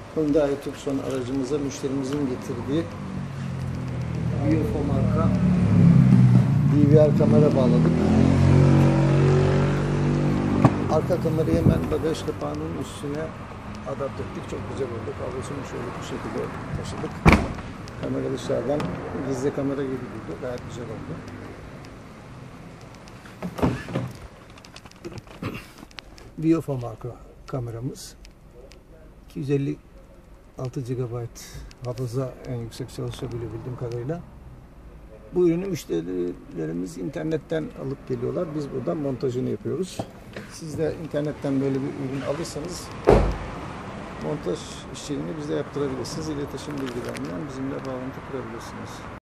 Hyundai Tucson aracımıza müşterimizin getirdiği UFO marka DVR kamera bağladık. Arka kamerayı hemen bagaj kapağının üstüne adapte ettik. Çok güzel oldu. Kablosunu şöyle bu şekilde taşıdık. Kamera dışarıdan gizli kamera gibi durdu. Gayet güzel oldu. UFO marka kameramız. 256 GB hafıza en yüksek çalışabiliyor bildiğim kadarıyla. Bu ürünü müşterilerimiz internetten alıp geliyorlar. Biz buradan montajını yapıyoruz. Siz de internetten böyle bir ürün alırsanız montaj işçiliğini bize yaptırabilirsiniz. İletişim bilgilerinden bizimle bağlantı kurabilirsiniz.